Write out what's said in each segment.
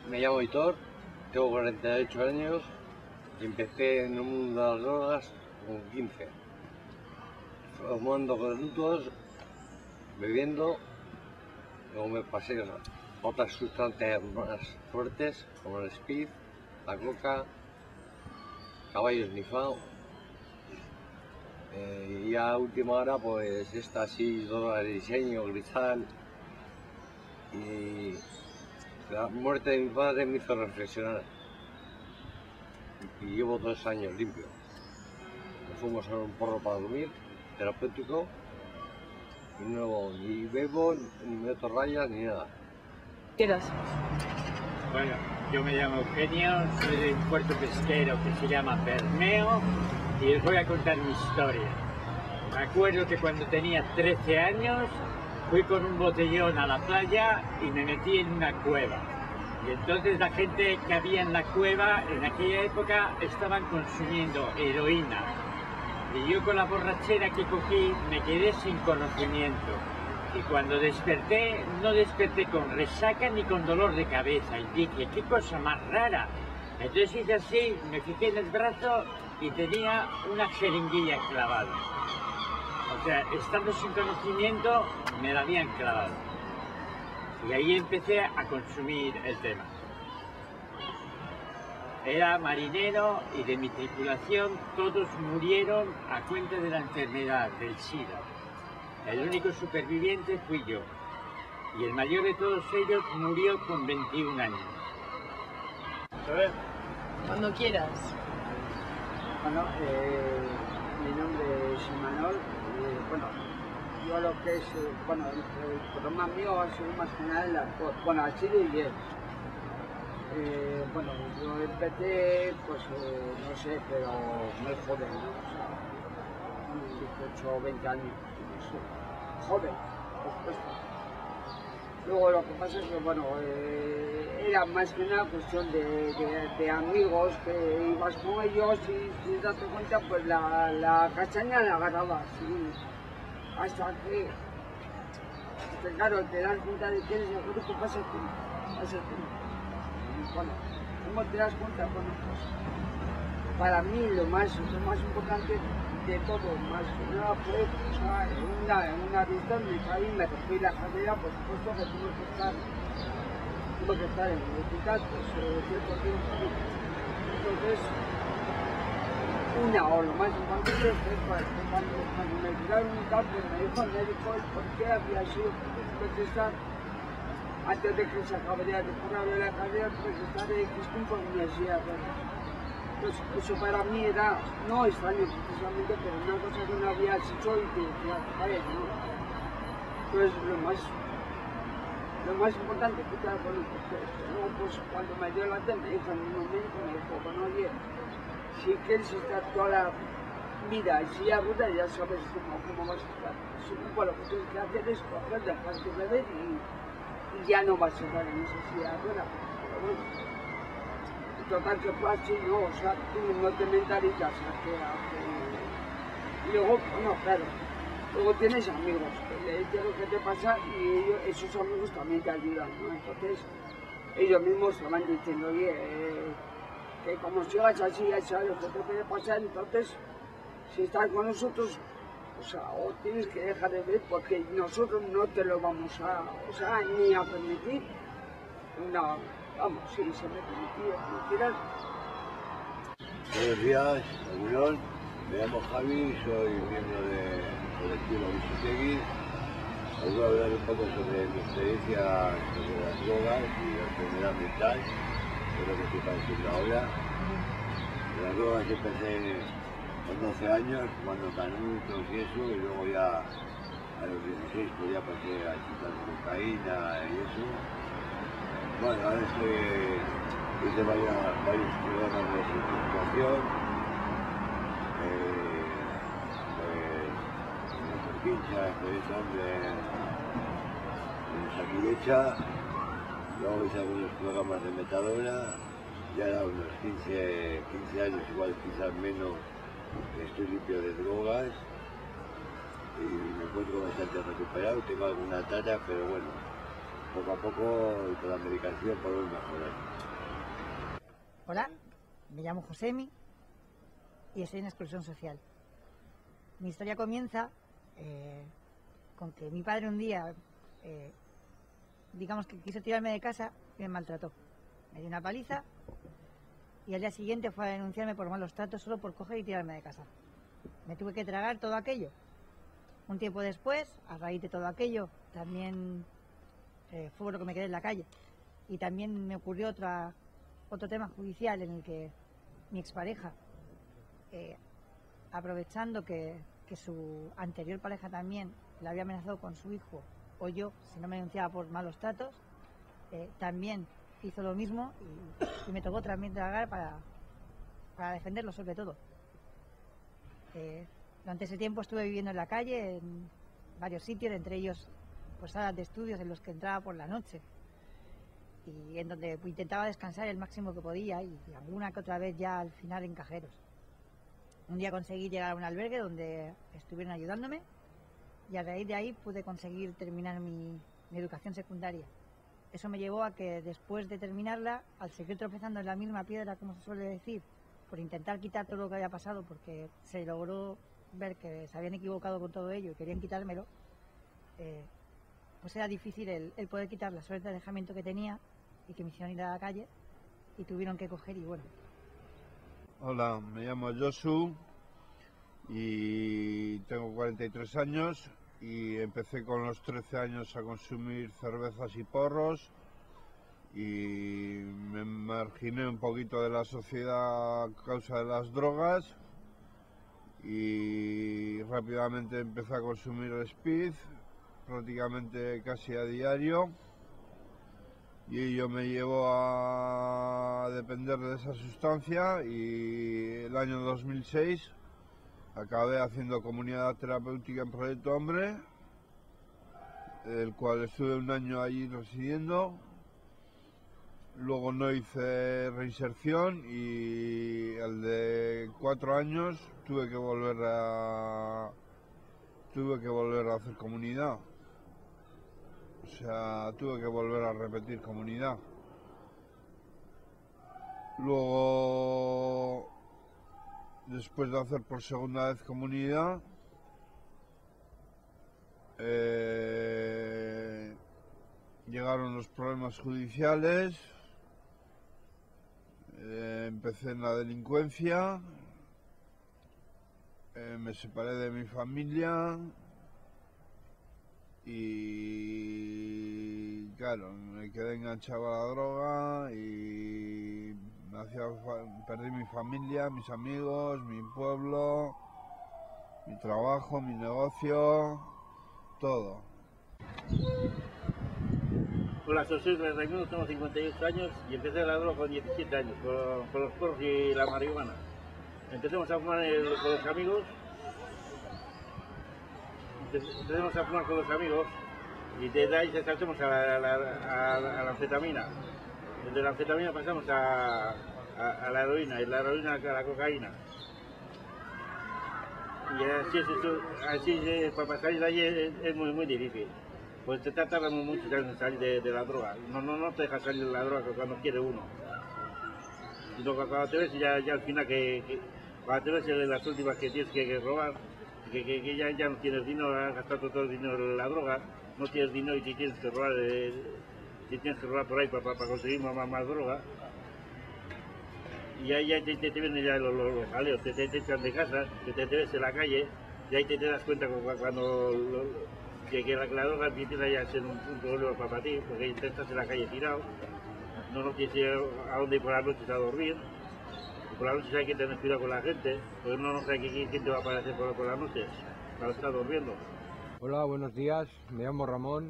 Me llamo Hitor, tengo 48 años y empecé en el mundo de las drogas con 15. Fumando canutos, bebiendo, luego me pasé a otras sustancias más fuertes como el speed, la coca, caballo esnifado. Y a última hora pues esta así, droga de diseño, cristal. Y la muerte de mi padre me hizo reflexionar y llevo 2 años limpio. Me fumo solo un porro para dormir, terapéutico, y no ni bebo, ni meto rayas, ni nada. ¿Quieras? Bueno, yo me llamo Eugenio, soy de un puerto pesquero que se llama Bermeo y les voy a contar mi historia. Me acuerdo que cuando tenía 13 años fui con un botellón a la playa y me metí en una cueva. Y entonces la gente que había en la cueva en aquella época estaban consumiendo heroína. Y yo con la borrachera que cogí me quedé sin conocimiento. Y cuando desperté, no desperté con resaca ni con dolor de cabeza. Y dije, qué cosa más rara. Entonces hice así, me fijé en el brazo y tenía una jeringuilla clavada. O sea, estando sin conocimiento, me la habían clavado. Y ahí empecé a consumir el tema. Era marinero y de mi tripulación todos murieron a cuenta de la enfermedad, del SIDA. El único superviviente fui yo. Y el mayor de todos ellos murió con 21 años. ¿Sabes? Cuando quieras. Bueno, mi nombre es Imanol. Bueno, yo lo que es, bueno, el problema mío ha sido más que nada el alcohol. Bueno, ha sido y es. Bueno, yo empecé, pues, no sé, pero muy joven, ¿no? O sea, 18 o 20 años, no sé. Joven, por supuesto. Luego lo que pasa es que, bueno, era más que nada cuestión de amigos, que ibas con ellos y sin darte cuenta, pues la castaña la agarrabas. Hasta que, claro, te das cuenta de que eres el grupo, pasa el tiempo. Bueno, ¿cómo te das cuenta? Bueno, pues, para mí lo más importante de todo, más que nada fue, o sea, en una vista me caí, me rompí la cadera, por supuesto que tuve que estar en el hospital, pues, cierto tiempo. Entonces, o lo más importante es cuando me tiraron un cambio, me dijo el médico por qué había sido protestar antes de que se acabara de curar de la carrera, protestar de X tiempo en mi silla. Pues eso para mí era, no extraño precisamente, pero una cosa que no había hecho y que decía, vale, ¿no? Entonces lo más importante que te hago, luego pues cuando me dio la tele, me dijo en un momento, me dijo, bueno, oye, si quieres estar toda la vida en silla de ruedas, ya sabes cómo vas a estar. Bueno, lo que tienes que hacer es coger, dejar de beber y ya no vas a estar en esa silla de ruedas. Pero bueno. Total que fue así, ¿no? O sea, tú no te mentalizas a que... Y luego, bueno, claro, luego tienes amigos que le dices lo que te pasa y esos amigos también te ayudan, ¿no? Entonces, ellos mismos te van diciendo, oye, que como sigas así, ya sabes lo que te puede pasar, entonces, si estás con nosotros, o sea, o tienes que dejar de ver porque nosotros no te lo vamos a, o sea, ni a permitir, vamos, si se me permitiera. Buenos días, Aguilón. Me llamo Javi, soy miembro del colectivo Visutegui. Os voy a hablar un poco sobre mi experiencia sobre las drogas y la enfermedad mental, que es lo que estoy padeciendo ahora. Las drogas empecé con 12 años, fumando canutos y eso, y luego ya a los 16 pues ya pasé a quitar cocaína y eso. Bueno, ahora hice varios programas de desintoxicación, de pinchas, de saquilecha, luego hice algunos programas de metadona, ya a unos 15 años, igual quizás menos, estoy limpio de drogas y me encuentro bastante recuperado, tengo alguna tara, pero bueno. poco a poco y con la medicación podemos mejorar. Hola, me llamo Josemi y estoy en exclusión social. Mi historia comienza con que mi padre un día, digamos que quiso tirarme de casa y me maltrató. Me dio una paliza y al día siguiente fue a denunciarme por malos tratos solo por coger y tirarme de casa. Me tuve que tragar todo aquello. Un tiempo después, a raíz de todo aquello, también fue lo que me quedé en la calle. Y también me ocurrió otro tema judicial en el que mi expareja, aprovechando que su anterior pareja también la había amenazado con su hijo, o yo, si no me denunciaba por malos tratos, también hizo lo mismo y me tocó también tragar para defenderlo sobre todo. Durante ese tiempo estuve viviendo en la calle, en varios sitios, entre ellos pues salas de estudios en los que entraba por la noche y en donde intentaba descansar el máximo que podía y alguna que otra vez ya al final en cajeros. Un día conseguí llegar a un albergue donde estuvieron ayudándome y a raíz de ahí pude conseguir terminar mi educación secundaria. Eso me llevó a que después de terminarla, al seguir tropezando en la misma piedra, como se suele decir, por intentar quitar todo lo que había pasado, porque se logró ver que se habían equivocado con todo ello y querían quitármelo, pues era difícil el poder quitar la suerte de alejamiento que tenía y que me hicieron ir a la calle y tuvieron que coger y bueno. Hola, me llamo Josu y tengo 43 años y empecé con los 13 años a consumir cervezas y porros y me marginé un poquito de la sociedad a causa de las drogas y rápidamente empecé a consumir speed, prácticamente casi a diario, y ello me llevó a depender de esa sustancia y el año 2006 acabé haciendo comunidad terapéutica en Proyecto Hombre, el cual estuve un año allí residiendo. Luego no hice reinserción y el de 4 años tuve que volver a hacer comunidad. O sea, tuve que volver a repetir comunidad. Luego, después de hacer por segunda vez comunidad, llegaron los problemas judiciales. Empecé en la delincuencia, me separé de mi familia y claro, me quedé enganchado a la droga y perdí mi familia, mis amigos, mi pueblo, mi trabajo, mi negocio, todo. Hola, soy Raimundo, tengo 58 años y empecé la droga con 17 años, con los porros y la marihuana. Empecemos a fumar con los amigos, y desde ahí saltamos a la anfetamina. Desde la anfetamina pasamos a la heroína y la heroína a la cocaína. Y así para salir de ahí es muy difícil. Pues te tarda mucho en salir de la droga. No te deja salir de la droga cuando quiere uno. Sino cuando te ves ya al final cuando te ves en las últimas que tienes que robar, que ya no tienes dinero, has gastado todo el dinero en la droga, no tienes dinero y tienes que robar, por ahí para conseguir más droga. Y ahí ya te vienen ya los jaleos, te echan de casa, te ves en la calle, y ahí te das cuenta cuando que la droga empieza ya a ser un problema para ti, porque estás en la calle tirado, no tienes a dónde ir por las noches a dormir, y por las noches hay que tener cuidado con la gente, porque no sabe quién te va a aparecer por las noches, cuando estás durmiendo. Hola, buenos días, me llamo Ramón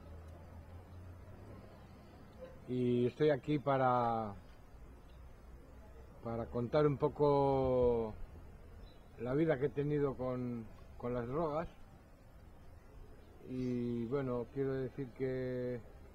y estoy aquí para contar un poco la vida que he tenido con las drogas. Y bueno, quiero decir que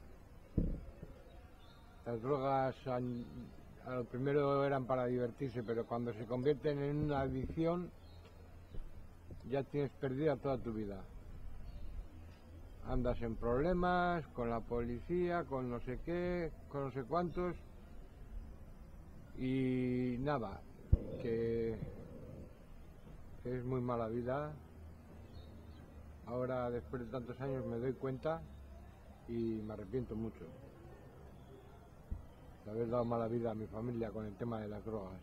las drogas a lo primero eran para divertirse, pero cuando se convierten en una adicción ya tienes perdida toda tu vida. andas en problemas con la policía, con no sé qué, con no sé cuántos, y nada, que es muy mala vida. Ahora, después de tantos años, me doy cuenta y me arrepiento mucho de haber dado mala vida a mi familia con el tema de las drogas.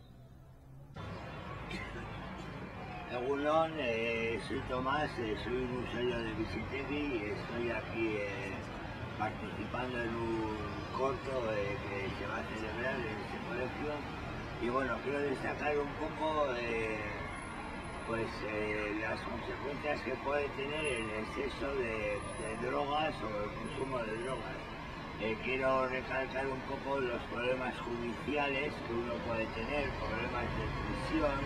Egunon, soy Tomás, soy un usuario de Visitegui y estoy aquí participando en un corto que se va a celebrar en este colegio. Y bueno, quiero destacar un poco las consecuencias que puede tener el exceso de drogas o el consumo de drogas. Quiero recalcar un poco los problemas judiciales que uno puede tener, problemas de prisión.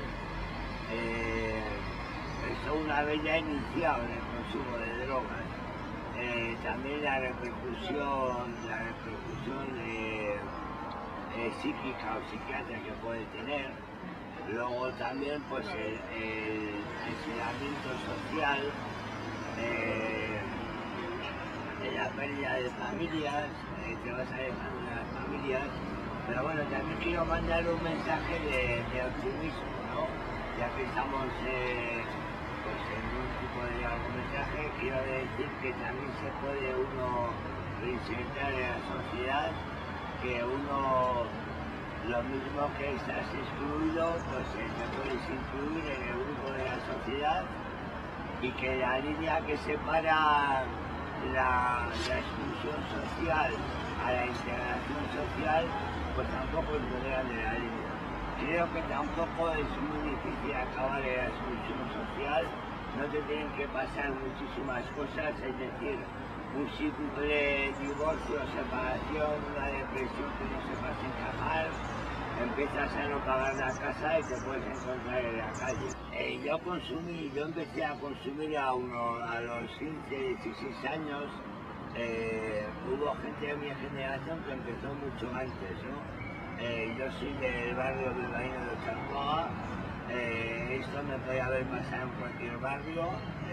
Esto una vez ya iniciado en el consumo de drogas. También la repercusión psíquica o psiquiátrica que puede tener. Luego también pues el aislamiento social, la pérdida de familias, te vas alejando de las familias. Pero bueno, también quiero mandar un mensaje de optimismo, ¿no? Ya que estamos pues en un tipo de largometraje, quiero decir que también se puede uno reinsertar en la sociedad, que uno, lo mismo que estás excluido, pues te puedes incluir en el grupo de la sociedad, y que la línea que separa la exclusión social a la integración social, pues tampoco es muy grande la línea. Creo que tampoco es muy difícil acabar en la exclusión social, no te tienen que pasar muchísimas cosas, es decir, un simple divorcio, separación, una depresión que no sepas encajar, empiezas a no pagar la casa y te puedes encontrar en la calle. Yo empecé a consumir a los 15, 16 años, hubo gente de mi generación que empezó mucho antes, ¿no? Yo soy del barrio bilbaíno de Charcoa, esto me podía haber pasado en cualquier barrio.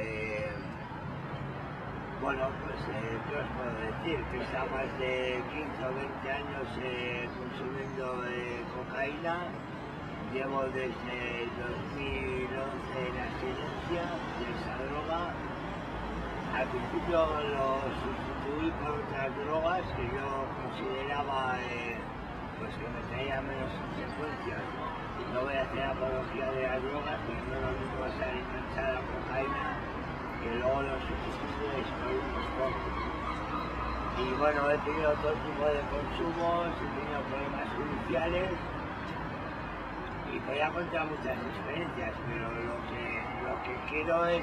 Bueno, pues, ¿qué os puedo decir? Que está más de 15 o 20 años consumiendo cocaína. Llevo desde el 2011 en abstinencia de esa droga. Al principio lo sustituí por otras drogas que yo consideraba pues que me traían menos consecuencias. No voy a hacer apología de las drogas, pero no es lo mismo estar enganchada a la cocaína que luego los sustituyes por unos pocos. Y bueno, he tenido todo tipo de consumos, he tenido problemas judiciales y podría contar muchas experiencias, pero lo que quiero es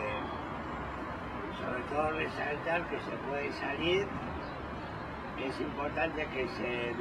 sobre todo resaltar que se puede salir, que es importante que se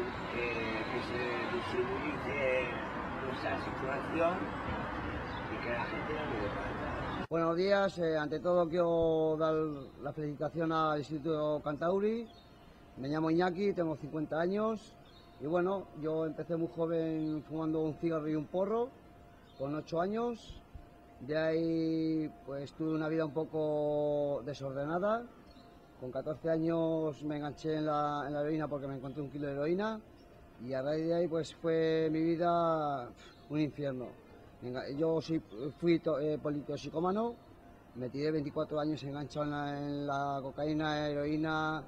visibilice nuestra situación y que la gente no le falta. Buenos días, ante todo quiero dar la felicitación al Instituto Cantauri. Me llamo Iñaki, tengo 50 años y bueno, yo empecé muy joven fumando un cigarro y un porro, con 8 años. De ahí pues tuve una vida un poco desordenada. Con 14 años me enganché en la heroína porque me encontré 1 kilo de heroína y a raíz de ahí pues fue mi vida un infierno. Yo fui politoxicómano, me tiré 24 años enganchado en la cocaína, heroína,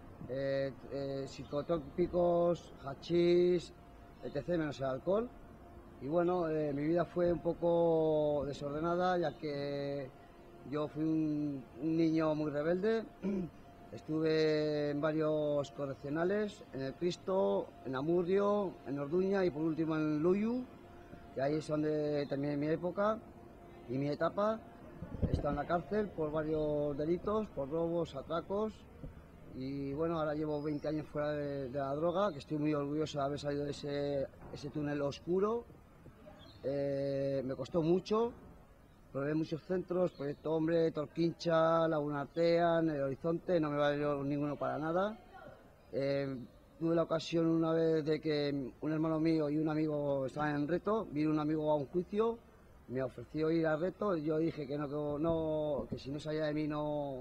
psicotrópicos, hachís, etc. menos el alcohol. Y bueno, mi vida fue un poco desordenada ya que yo fui un niño muy rebelde. Estuve en varios correccionales, en el Cristo, en Amurrio, en Orduña y por último en Luyu, que ahí es donde terminé mi época y mi etapa. He estado en la cárcel por varios delitos, por robos, atracos y bueno, ahora llevo 20 años fuera de la droga, que estoy muy orgulloso de haber salido de ese túnel oscuro. Me costó mucho. Probé muchos centros, Proyecto Hombre, Torquincha, Laguna Artean, El Horizonte, no me valió ninguno para nada. Tuve la ocasión una vez de que un hermano mío y un amigo estaban en reto, vino un amigo a un juicio, me ofreció ir al reto, y yo dije que no, que si no salía de mí no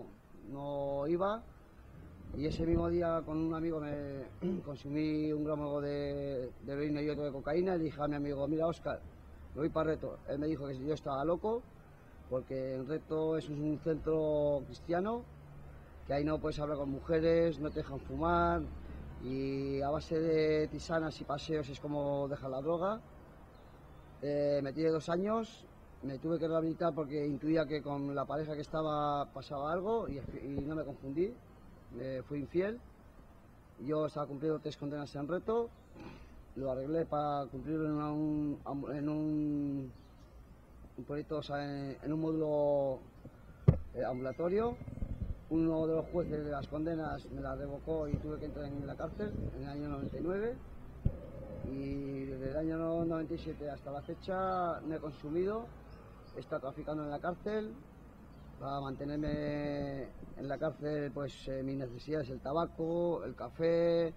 no iba. Y ese mismo día con un amigo me consumí 1 gramo de heroína y otro de cocaína y le dije a mi amigo, mira Óscar, me voy para Reto. Él me dijo que yo estaba loco, porque en Reto es un centro cristiano, que ahí no puedes hablar con mujeres, no te dejan fumar, y a base de tisanas y paseos es como dejar la droga. Me tiré 2 años, me tuve que rehabilitar porque intuía que con la pareja que estaba pasaba algo y no me confundí, fui infiel. Yo estaba cumpliendo 3 condenas en Reto, lo arreglé para cumplirlo en un proyecto, o sea, en un módulo ambulatorio. Uno de los jueces de las condenas me la revocó y tuve que entrar en la cárcel en el año 99. Y desde el año 97 hasta la fecha no he consumido, he estado traficando en la cárcel. Para mantenerme en la cárcel, pues mis necesidades, el tabaco, el café,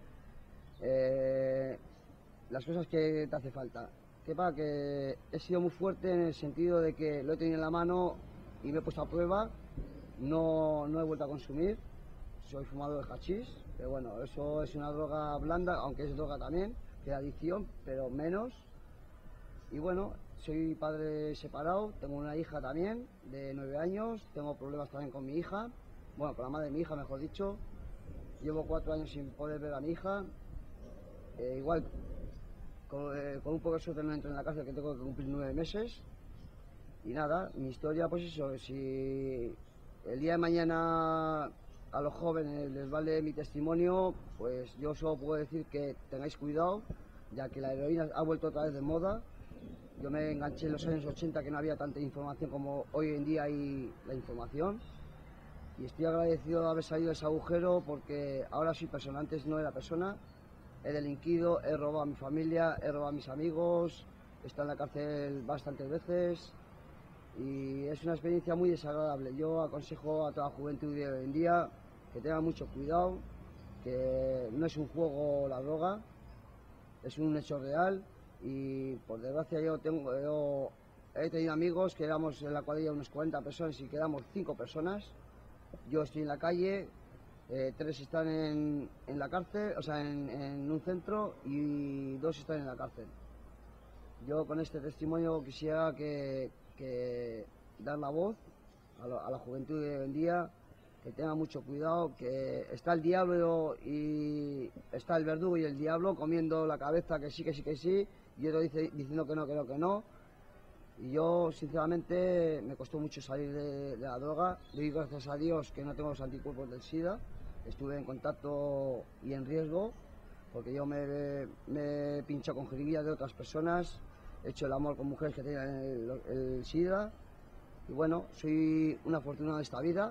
las cosas que te hace falta. Que pasa que he sido muy fuerte en el sentido de que lo he tenido en la mano y me he puesto a prueba, no he vuelto a consumir. Soy fumador de hachís, pero bueno, eso es una droga blanda, aunque es droga también, que es adicción, pero menos. Y bueno, soy padre separado, tengo una hija también de 9 años, tengo problemas también con mi hija, bueno, con la madre de mi hija, mejor dicho. Llevo 4 años sin poder ver a mi hija. Igual, con un poco de suerte no entro en la cárcel, que tengo que cumplir 9 meses. Y nada, mi historia, pues eso, si el día de mañana a los jóvenes les vale mi testimonio, pues yo solo puedo decir que tengáis cuidado, ya que la heroína ha vuelto otra vez de moda. Yo me enganché en los años 80, que no había tanta información como hoy en día hay la información. Y estoy agradecido de haber salido de ese agujero, porque ahora soy persona, antes no era persona. He delinquido, he robado a mi familia, he robado a mis amigos, he estado en la cárcel bastantes veces. Y es una experiencia muy desagradable. Yo aconsejo a toda la juventud de hoy en día que tenga mucho cuidado, que no es un juego la droga, es un hecho real. Y por desgracia yo he tenido amigos que éramos en la cuadrilla unos 40 personas y quedamos 5 personas. Yo estoy en la calle, 3 están en la cárcel, o sea, en un centro, y 2 están en la cárcel. Yo con este testimonio quisiera que dar la voz a la juventud de hoy en día, que tenga mucho cuidado, que está el diablo y está el verdugo y el diablo comiendo la cabeza, que sí, que sí, que sí, y otro diciendo que no, que no, que no. Y yo, sinceramente, me costó mucho salir de la droga. Doy gracias a Dios que no tengo los anticuerpos del SIDA. Estuve en contacto y en riesgo, porque yo me he pinchado con jeringuillas de otras personas, he hecho el amor con mujeres que tenían el SIDA. Y bueno, soy una afortunada de esta vida.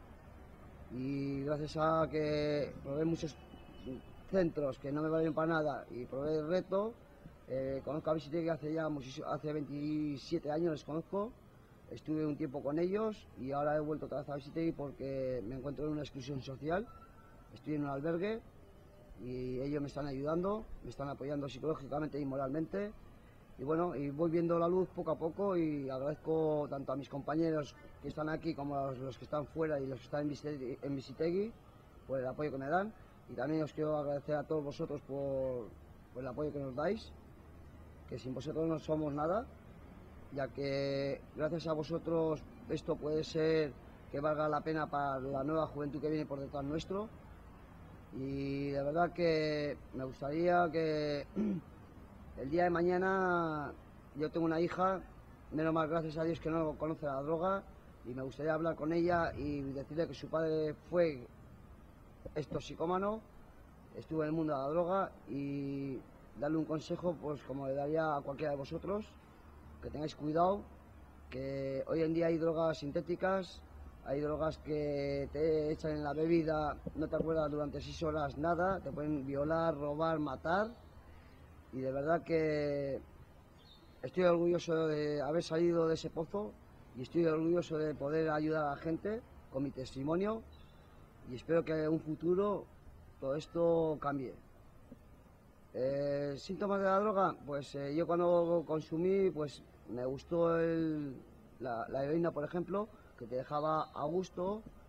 Y gracias a que probé muchos centros que no me valieron para nada y probé el Reto, conozco a Visitegui hace 27 años, les conozco. Estuve un tiempo con ellos y ahora he vuelto otra vez a Visitegui porque me encuentro en una exclusión social. Estoy en un albergue y ellos me están ayudando, me están apoyando psicológicamente y moralmente. Y bueno, y voy viendo la luz poco a poco, y agradezco tanto a mis compañeros que están aquí como a los que están fuera y los que están en Visitegui por el apoyo que me dan. Y también os quiero agradecer a todos vosotros por el apoyo que nos dais, que sin vosotros no somos nada, ya que gracias a vosotros esto puede ser que valga la pena para la nueva juventud que viene por detrás nuestro. Y de verdad que me gustaría que el día de mañana, yo tengo una hija, menos mal, gracias a Dios, que no conoce la droga, y me gustaría hablar con ella y decirle que su padre fue toxicómano, estuvo en el mundo de la droga, y darle un consejo, pues como le daría a cualquiera de vosotros, que tengáis cuidado, que hoy en día hay drogas sintéticas, hay drogas que te echan en la bebida, no te acuerdas durante 6 horas nada, te pueden violar, robar, matar. Y de verdad que estoy orgulloso de haber salido de ese pozo, y estoy orgulloso de poder ayudar a la gente con mi testimonio, y espero que en un futuro todo esto cambie. Síntomas de la droga, pues yo cuando consumí, pues me gustó la heroína, por ejemplo, que te dejaba a gusto,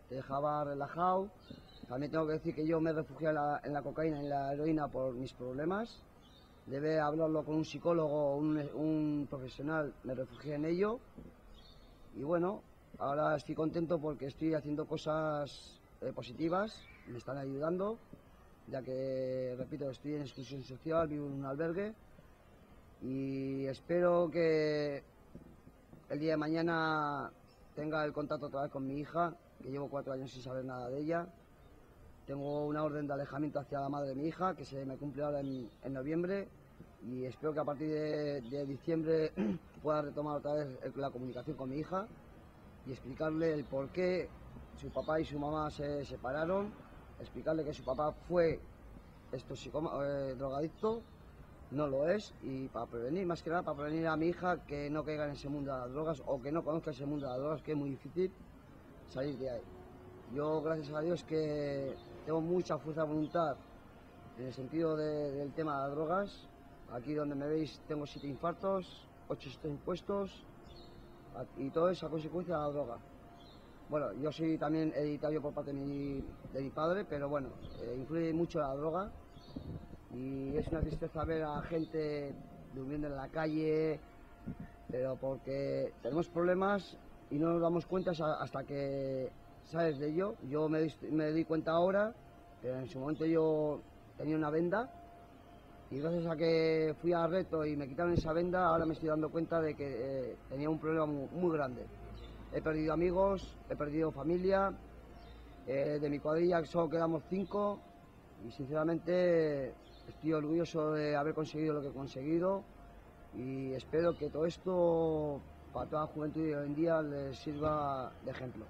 te dejaba relajado. También tengo que decir que yo me refugié en la cocaína y en la heroína por mis problemas. Debe hablarlo con un psicólogo o un profesional, me refugié en ello. Y bueno, ahora estoy contento porque estoy haciendo cosas positivas, me están ayudando, ya que, repito, estoy en exclusión social, vivo en un albergue y espero que el día de mañana tenga el contacto otra vez con mi hija, que llevo 4 años sin saber nada de ella. Tengo una orden de alejamiento hacia la madre de mi hija, que se me cumple ahora en noviembre, y espero que a partir de diciembre pueda retomar otra vez la comunicación con mi hija y explicarle el por qué su papá y su mamá se separaron, explicarle que su papá fue drogadicto, no lo es, y para prevenir, más que nada para prevenir a mi hija que no caiga en ese mundo de las drogas o que no conozca ese mundo de las drogas, que es muy difícil salir de ahí. Yo, gracias a Dios, que tengo mucha fuerza de voluntad en el sentido del tema de las drogas. Aquí donde me veis tengo 7 infartos, 8 estoy impuestos y todo es a consecuencia de la droga. Bueno, yo soy también hereditario por parte de mi padre, pero bueno, influye mucho la droga y es una tristeza ver a gente durmiendo en la calle, pero porque tenemos problemas y no nos damos cuenta hasta que sabes de ello. Yo me di cuenta ahora, pero en su momento yo tenía una venda y gracias a que fui a Reto y me quitaron esa venda, ahora me estoy dando cuenta de que tenía un problema muy grande. He perdido amigos, he perdido familia, de mi cuadrilla solo quedamos 5 y sinceramente estoy orgulloso de haber conseguido lo que he conseguido y espero que todo esto para toda la juventud de hoy en día les sirva de ejemplo.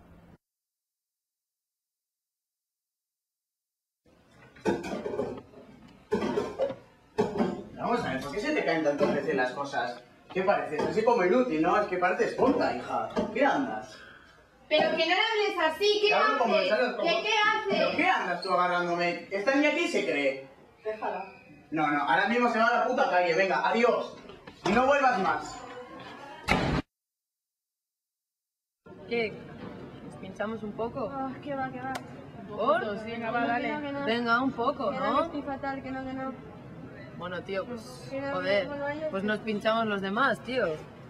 Vamos a ver, ¿por qué se te caen tantas veces las cosas? ¿Qué pareces? Así como inútil, ¿no? Es que pareces tonta, hija. ¿Qué andas? Pero que no le hables así, ¿qué haces? ¿Qué haces? ¿Pero qué andas tú agarrándome? Esta niña aquí se cree. Déjala. No, ahora mismo se va a la puta calle, venga, adiós. Y no vuelvas más. ¿Qué? ¿Nos pinchamos un poco? ¿Qué va? ¿Por? Venga, va, dale. Que no. Venga, un poco, Que ¿no? estoy fatal, que no. Bueno, tío, pues, Que no, joder, no vayas. pues nos pinchamos los demás, tío.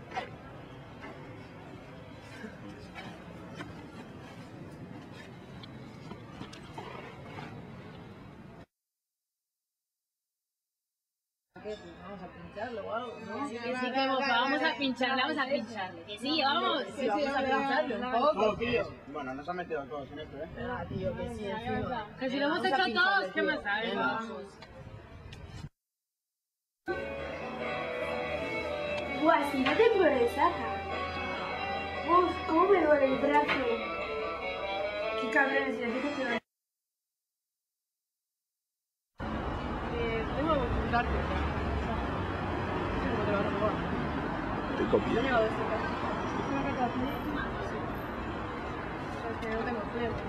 Vamos a pincharlo o algo, ¿no? Sí, vamos a pincharle. Que sí, vamos. Sí, vamos a pincharlo un poco, tío. Bueno, nos han metido todos en esto, ¿eh? Ah, tío, que sí, encima. Que si lo hemos hecho todos, ¿qué más sabes? Vamos. Buah, si no te puedo resaca. Uf, cómo me duele el brazo. Qué cabrones, si necesito que lo... Tengo que contarte. ¿Cómo te lo vas a robar? ¿Te copia? Yo he llegado de esta casa. ¿Es una carta azul? Sí. Es que no tengo tiempo.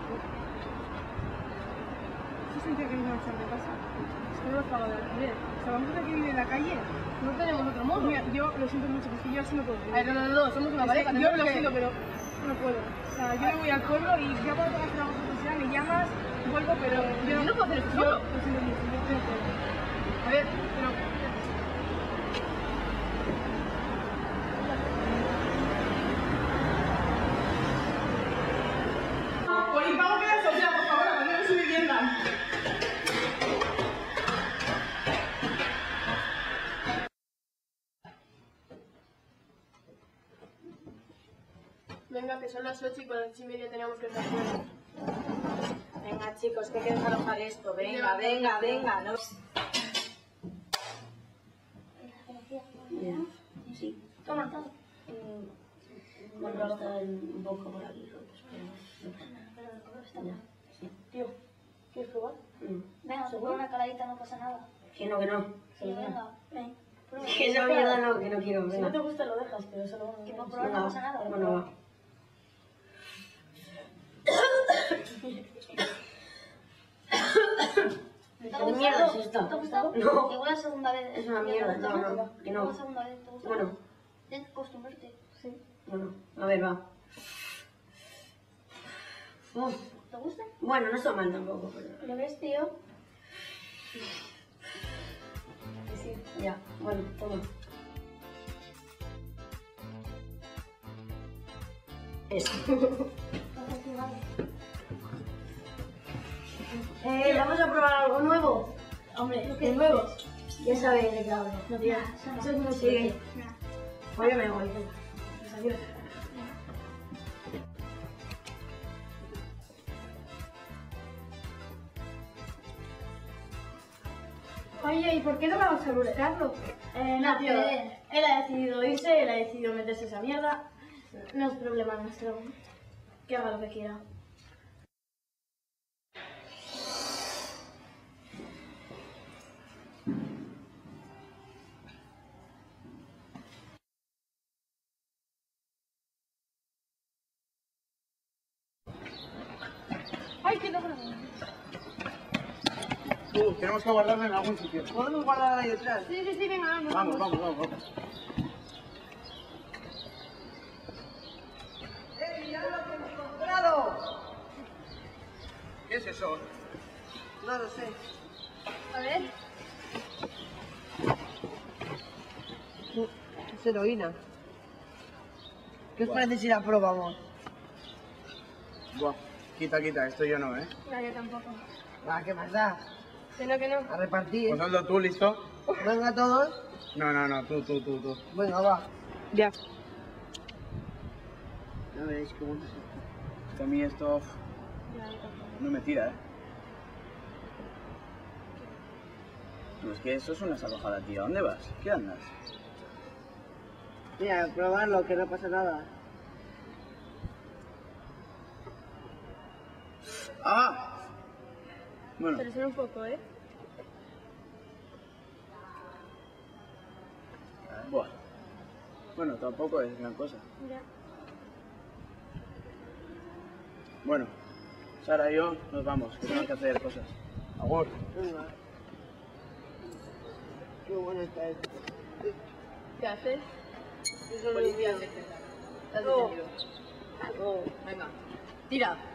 ¿Qué sentido que vamos a echar de casa? Es que no hemos pagado el alquiler. O sea, vamos a tener que vivir en la calle. No tenemos otro modo. Mira, yo lo siento mucho, porque yo así no puedo vivir. Ay, no, somos una pareja. Yo lo siento, pero no puedo. O sea, yo me voy al pueblo y ya cuando tengas una cosa me llamas, vuelvo, pero yo no puedo hacer esto yo solo. lo siento mucho, yo no puedo. A ver, pero... Por impago queda social, por favor, abandone su vivienda. Venga, que son las 8 y con las 8:30 teníamos que estar fuera. Venga, chicos, que hay que desalojar esto. Venga, ¿no? Sí. Toma. Bueno, ahora está un poco por aquí, pero no pasa nada. Pero está ya. Sí. Tío, ¿quieres probar? Venga, se pone una caladita, no pasa nada. Que no. Sí, venga, ven. Que esa mierda no, que no quiero. Si no te gusta lo dejas, pero eso lo... Que por probar no pasa nada. Bueno, va. ¿Te ha gustado? es esto? ¿Te ha gustado? No. Igual la segunda vez. Es una mierda, no, que no. La segunda vez te gusta. Bueno. Tienes que acostumbrarte. Sí. Bueno, a ver, va. Uf, ¿te gusta? Bueno, no está mal tampoco, pero... ¿Lo ves, tío? Sí, ya. Bueno, toma. Eso. Vamos a probar algo nuevo. Hombre, ¿qué es nuevo? Ya sabéis de qué hablo. No, tío. Eso es muy serio. Pues yo me voy. Adiós. Oye, ¿y por qué no vamos a buscarlo? No, tío. Él ha decidido irse, él ha decidido meterse esa mierda. No es problema nuestro. Que haga lo que quiera. Ay, que no me Tenemos que guardarla en algún sitio. ¿Podemos guardarla ahí detrás? Sí, venga, vamos. Vamos. ¡Ya lo hemos encontrado! ¿Qué es eso? No lo sé. A ver. Es heroína. ¿Qué os parece si la probamos? Buah, quita, esto yo no, ¿eh? No, yo tampoco. Va, ¿qué más da? Que no. A repartir. Pues hazlo tú, ¿listo? Venga todos. No, tú. Venga, va. Ya. Ya veis qué bueno. Es que a mí esto no me tira, ¿eh? No, es que eso es una salvajada, tío. ¿Dónde vas? ¿Qué andas? Mira, probarlo, que no pasa nada. ¡Ah! Bueno. Pero solo un poco, ¿eh? Buah. Bueno, tampoco es gran cosa. Ya. Bueno, Sara y yo nos vamos, que tenemos que hacer cosas. Agur. Venga. Qué bueno está esto. ¿Qué haces? Eso lo limpias. Venga. Tira.